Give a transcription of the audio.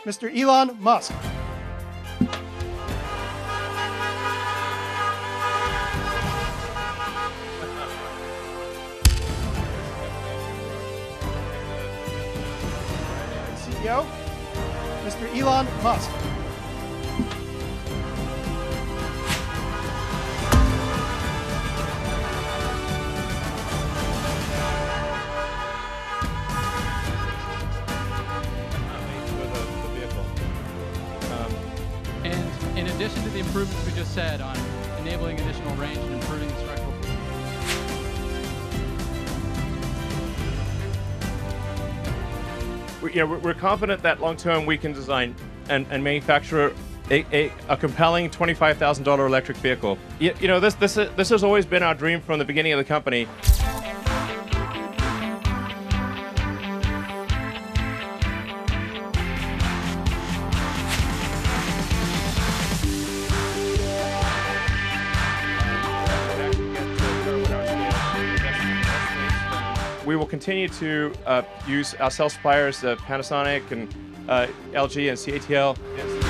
Mr. Elon Musk. CEO, Mr. Elon Musk. And in addition to the improvements we just said on enabling additional range and improving the structural. We're confident that long term we can design and manufacture a compelling $25,000 electric vehicle. This has always been our dream from the beginning of the company. We will continue to use our cell suppliers, Panasonic and LG and CATL.